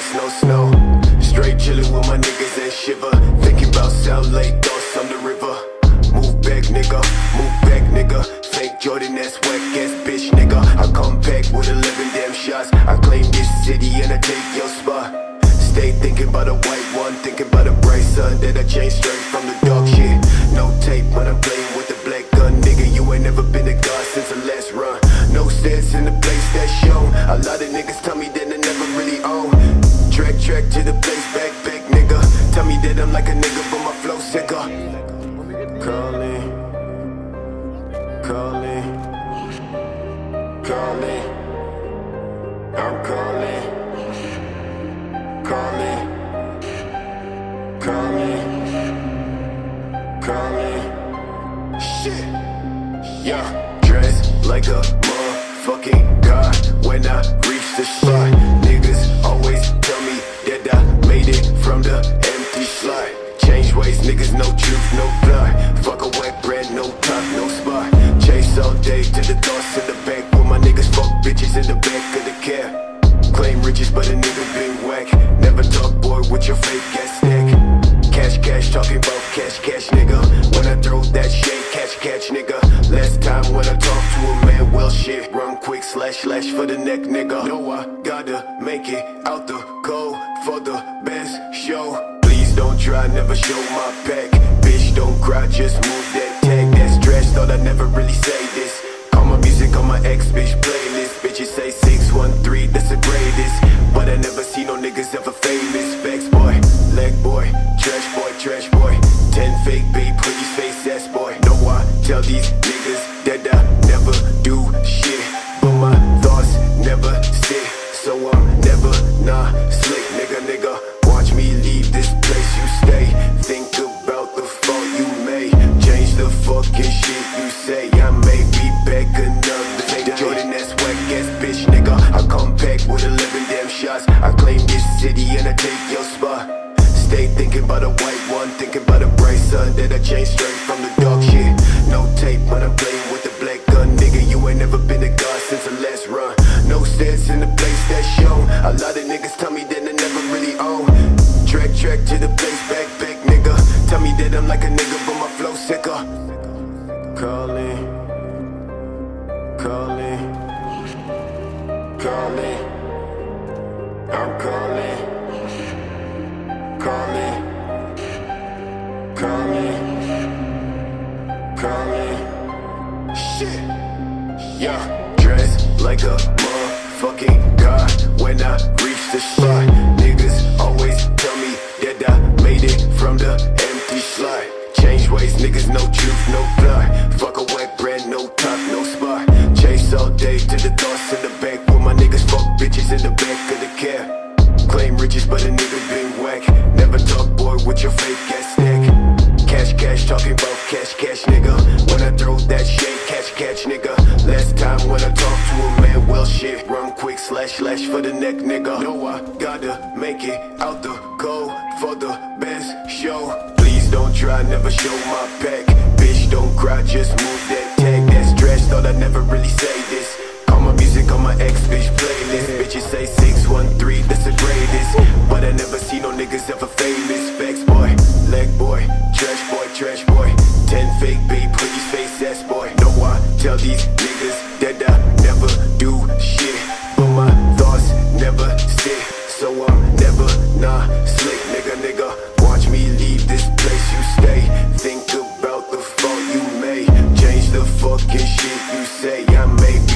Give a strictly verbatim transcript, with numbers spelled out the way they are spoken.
ice, no snow. Straight chillin' with my niggas and shiver. Thinking about South Lake, thoughts on the river. Move back, nigga, move back, nigga. Fake Jordan, that's whack ass bitch, nigga. I come back with eleven damn shots. I claim this city and I take your spot. Stay thinking about a white one, thinking about a bright sun that I changed straight from the dark shit. No tape when I'm playing with the black gun, nigga. You ain't never been a god since the last run. No stats in the place that's shown. A lot of niggas tell me that they never really own. Track, track to the place, back, back, nigga. Tell me that I'm like a nigga, but my flow sicker. Calling, calling, calling. I'm calling, calling, calling, calling. Shit, yeah. Dressed like a motherfucking god when I reach the spot. Niggas always tell me that I made it from the empty slot. Change ways, niggas, no truth, no plot. Fuck a wet bread, no top, no spot. Chase all day to the thoughts in the back. With my niggas, fuck bitches in the back of the cab. Claim riches, but a nigga been whack. Never talk, boy, with your fake ass stack. Cash, cash, talking about cash, cash, nigga. When I throw that shit, catch, catch, nigga. Last time when I talk to a man, well shit. Run quick, slash, slash for the neck, nigga. Know I gotta make it out the cold for the best show. Please don't try, never show my back. Bitch, don't cry, just move that tag. That's trash, thought I'd never really say this. Call my music on my ex bitch playlist. Bitches say six one three, that's the greatest. But I never see no niggas ever famous. Facts boy, leg boy, trash boy, trash boy. Ten fake babe, pretty face ass boy. No, I tell these niggas that I never do shit, but my thoughts never stick. So I'm never nah slick, nigga, nigga. Watch me leave this place you stay. Think about the fault you made. Change the fucking shit you say. I may be back another day. Jordan, that's whack ass bitch, nigga. I come back with eleven damn shots. I claim this city and I take your spot. Stay thinking about a white one, thinking about a bright sun that I changed straight from the dark shit. No tape when I'm playing with the black gun, nigga. You ain't never been a god since the last run. No stats in the place that's shown. A lot of niggas tell me that they never really own. Track, track to the place, back, back, nigga. Tell me that I'm like a nigga, but my flow sicker. Calling, calling, calling. I'm calling, calling, calling, calling. Shit, yeah. Dressed like a motherfucking god when I reach the spot. Niggas always tell me that I made it from the empty slot. Change ways, niggas, no truth, no plot. Fuck a wet bread, no top, no spot. Chase all day to the thoughts in the back. With my niggas, fuck bitches in the back of the cab. Claim riches, but a nigga been whack. Never talk, boy, with your fake ass stack. Cash, cash, talking about cash, cash, nigga. When I throw that shit, catch, catch, nigga. Last time when I talk to a man, well shit. Run quick, slash, slash for the neck, nigga. Know I gotta make it out the cold for the best show. Please don't try, never show my back. Bitch, don't cry, just move that tag. That's trash, thought I'd never really say this. Call my music on my ex bitch playlist. Bitches say six one three, that's the greatest. But I never see no niggas ever famous. Facts boy, leg boy, trash boy, trash boy. Ten fake babe, pretty face ass boy. No, I tell these niggas that I never do shit, but my thoughts never stick. So I'm never nah slick, nigga, nigga. Watch me leave this place you stay. Think about the fault you made. Change the fucking shit you say. I may